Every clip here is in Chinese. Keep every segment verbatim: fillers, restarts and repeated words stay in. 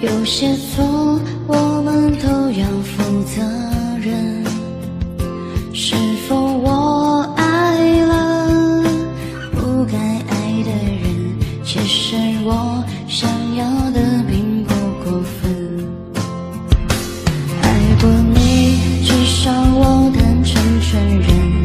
有些错我们都要负责任，是否我爱了不该爱的人，其实我想要的并不过分。爱过你至少我坦诚承认，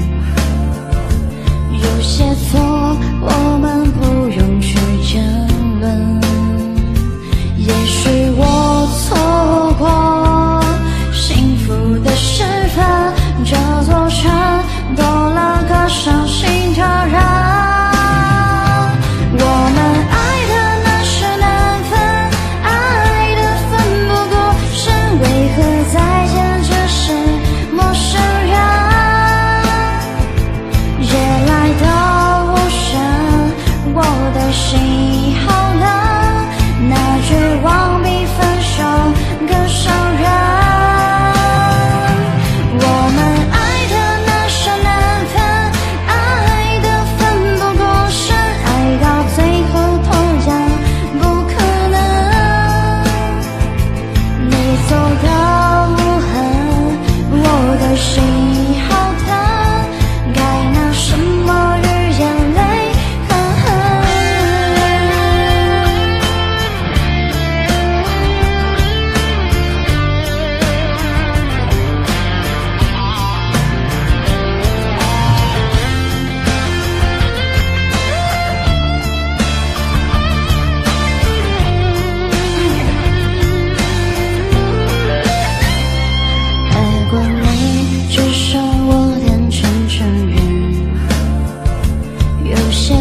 有些错我们不用去争论，也许我错过幸福的时分，这座城多了个伤心的人。我们爱的难舍难分，爱的奋不顾身，为何再见只是陌生人？夜来的无声，我的心好冷，那绝望比分手更伤人。我们爱的难舍难分，爱的奋不顾身，爱到最后投降不可能。你走的无痕，我的心好疼，该拿什么与眼泪抗衡？爱过你至少我坦诚承认，有些